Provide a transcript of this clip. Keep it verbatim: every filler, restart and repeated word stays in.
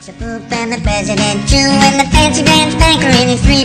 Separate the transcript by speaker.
Speaker 1: The Pope and the President too, and the fancy dance banker in his three.